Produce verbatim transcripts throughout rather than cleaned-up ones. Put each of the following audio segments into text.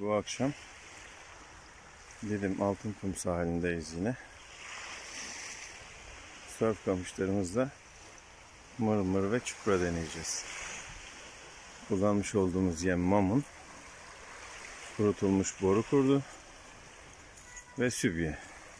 Bu akşam Didim Altınkum sahilindeyiz yine. Sörf kamışlarımızla mırmır ve çupra deneyeceğiz. Kullanmış olduğumuz yem mamun, kurutulmuş boru kurdu ve sübye.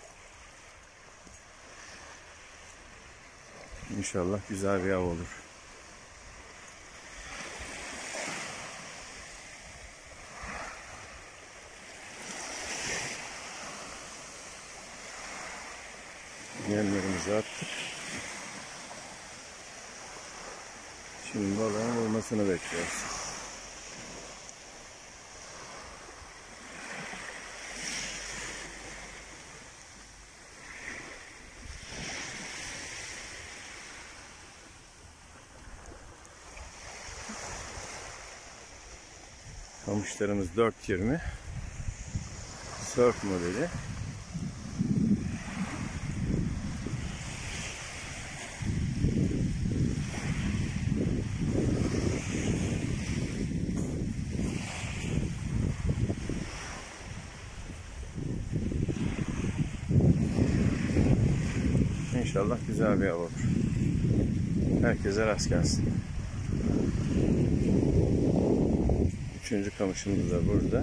İnşallah güzel bir av olur. Yemlerimizi attık. Şimdi balığın vurmasını bekliyoruz. Kamışlarımız dört yirmi Surf modeli. İnşallah güzel bir av olur. Herkese rast gelsin. Üçüncü kamışımız da burada.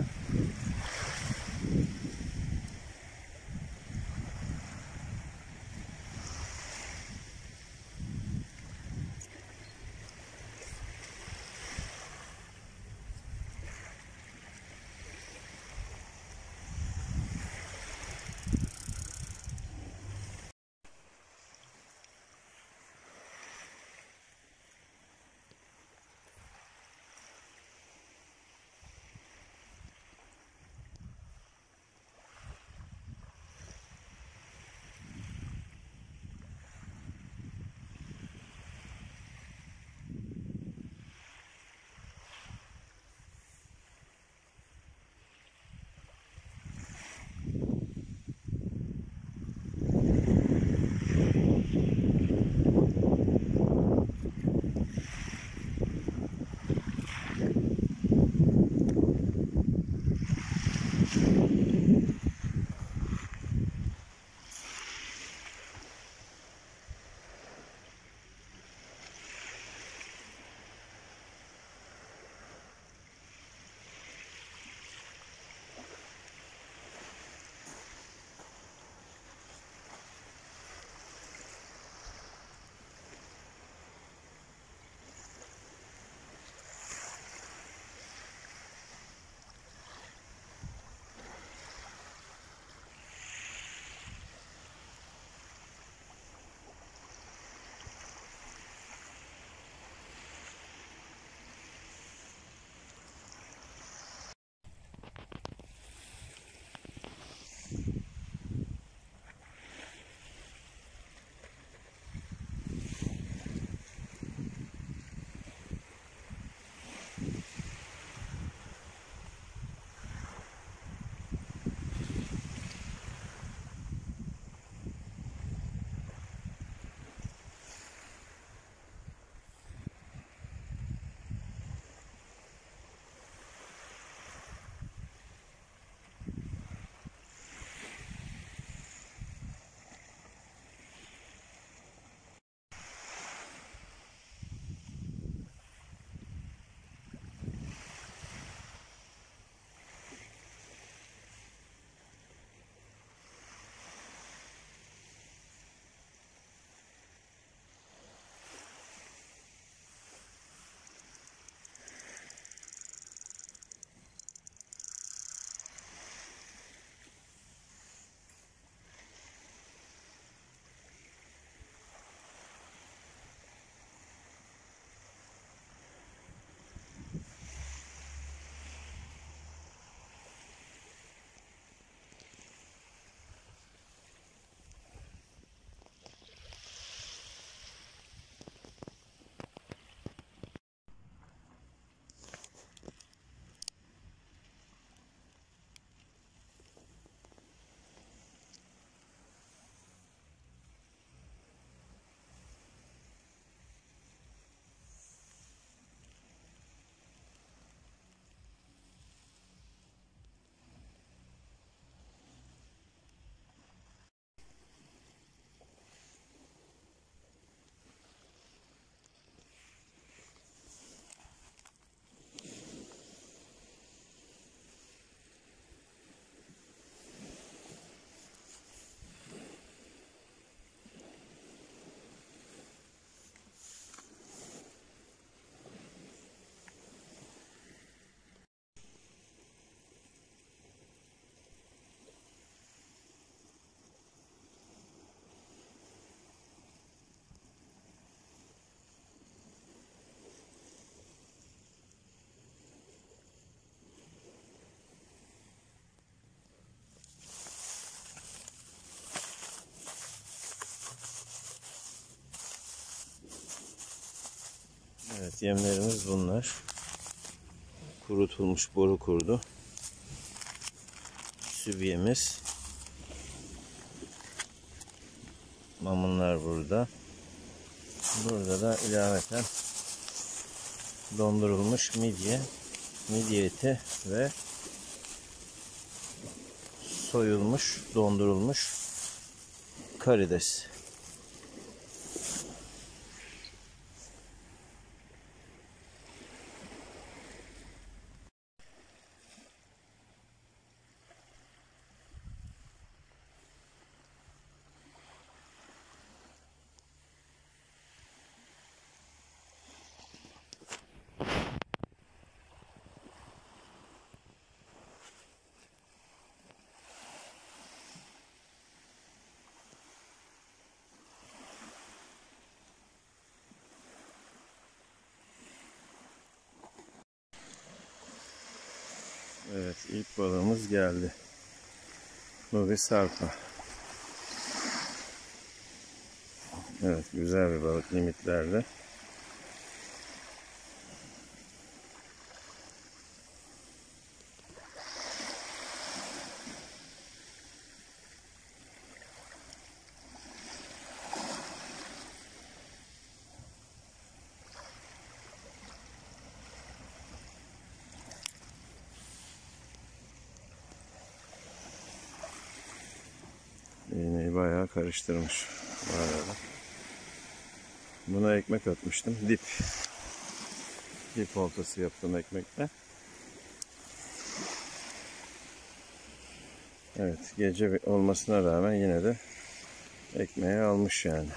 Evet, yemlerimiz bunlar. Kurutulmuş boru kurdu. Sübyemiz. Mamunlar burada. Burada da ilaveten dondurulmuş midye, midye eti ve soyulmuş, dondurulmuş karides. Evet, ilk balığımız geldi. Bu bir sarpa. Evet, güzel bir balık, limitlerde. İğneyi bayağı karıştırmış bu arada. Buna ekmek atmıştım. Dip. Dip oltası yaptım ekmekle. Evet, gece olmasına rağmen yine de ekmeği almış yani.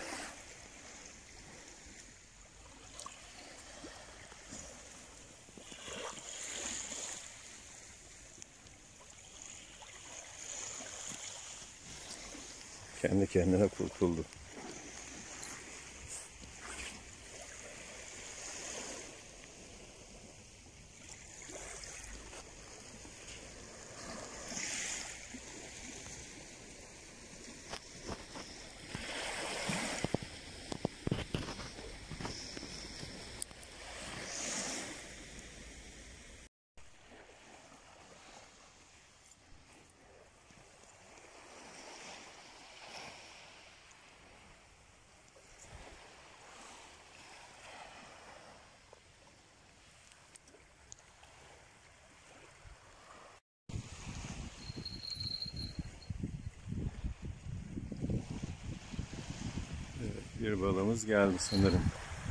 Kendi kendine kurtuldu. Bir balığımız geldi sanırım.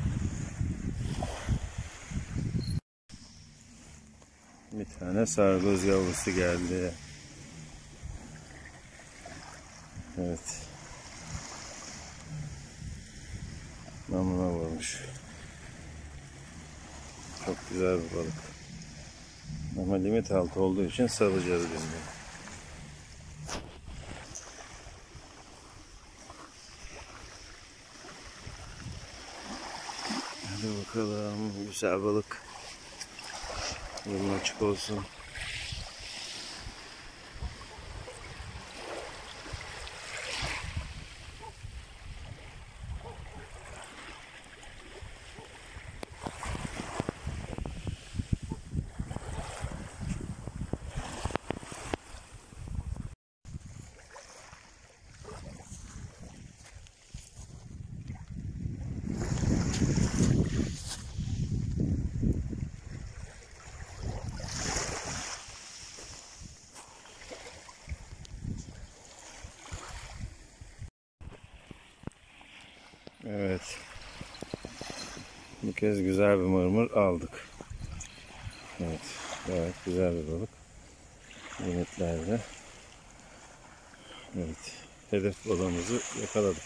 Bir tane sargoz yavrusu geldi. Evet. Namına vurmuş. Çok güzel bir balık. Ama limit altı olduğu için salacağız biz de. Hadi bakalım, güzel balık. Yolun açık olsun. Evet. Bu kez güzel bir mırmır aldık. Evet. Gayet güzel bir balık. Limitlerde. Evet. Hedef balığımızı yakaladık.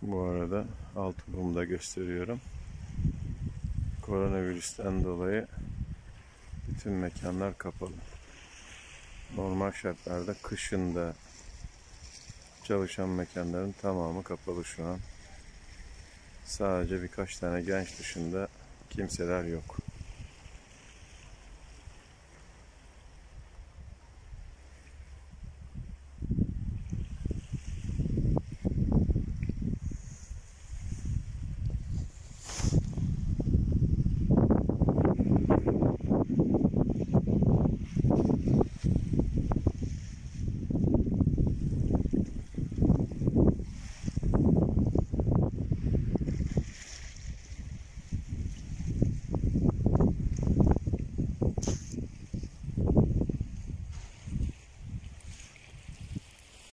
Bu arada Altınkum'u da gösteriyorum. Koronavirüsten dolayı bütün mekanlar kapalı. Normal şartlarda kışın da çalışan mekanların tamamı kapalı şu an. Sadece birkaç tane genç dışında kimseler yok.